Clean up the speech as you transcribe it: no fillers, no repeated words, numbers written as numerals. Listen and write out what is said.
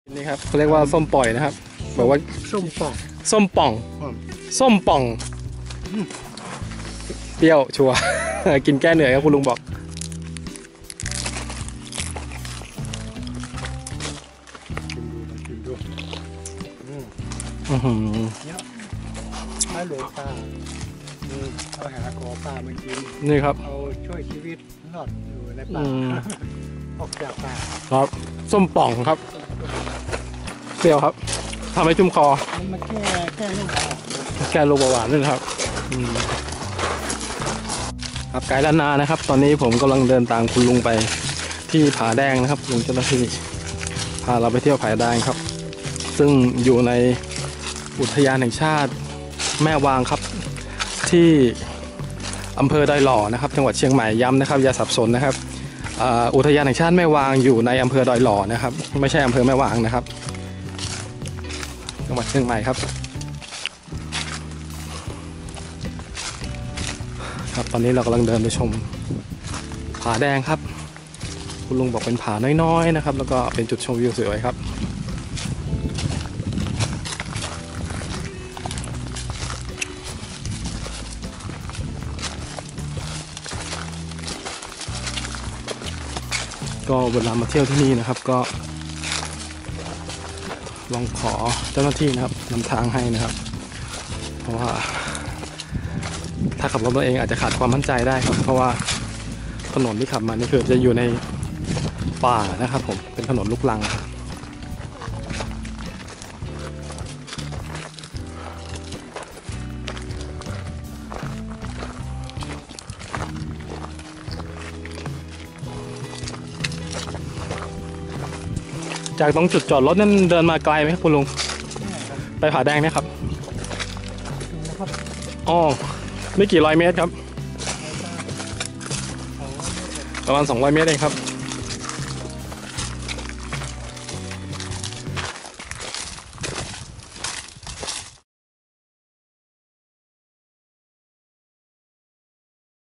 นี่ครับเขาเรียกว่าส้มปล่อยนะครับบอกว่าส้มป่องส้มป่องส้มป่องเปรี้ยวชัวร์ กินแก้เหนื่อยครับคุณลุงบอกกินดูเนี่ยถ้าหลวงตาเอาหาขอปลามากินนี่ครับเอาช่วยชีวิตรอดอยู่ในป่าออกจากป่าครับส้มป่องครับเปรี้ยวครับทำให้ชุ่มคอมันแก้โรคเบาหวานแก้โรคเบาหวานด้วยครับครับไกด์ล้านนานะครับตอนนี้ผมกำลังเดินตามคุณลุงไปที่ผาแดงนะครับลุงเจ้าหน้าที่พาเราไปเที่ยวผาแดงครับซึ่งอยู่ในอุทยานแห่งชาติแม่วางครับที่อำเภอดอยหล่อนะครับจังหวัดเชียงใหม่ย้ำนะครับอย่าสับสนนะครับอุทยานแห่งชาติแม่วางอยู่ในอำเภอดอยหล่อนะครับไม่ใช่อำเภอแม่วางนะครับจังหวัดเชียงใหม่ครับครับตอนนี้เรากำลังเดินไปชมผาแดงครับคุณลุงบอกเป็นผาน้อยๆนะครับแล้วก็เป็นจุดชมวิวสวยครับก็เวลามาเที่ยวที่นี่นะครับก็ลองขอเจ้าหน้าที่นะครับนำทางให้นะครับเพราะว่าถ้าขับรถตัวเองอาจจะขาดความมั่นใจได้ครับเพราะว่าถนนที่ขับมานี่คือจะอยู่ในป่านะครับผมเป็นถนนลูกรังจากตรงจุดจอดรถนั่นเดินมาไกลไหมครับคุณลุงไปผาแดงเนี่ยครับอ๋อไม่กี่ร้อยเมตรครับประมาณ200 เมตรเองครับ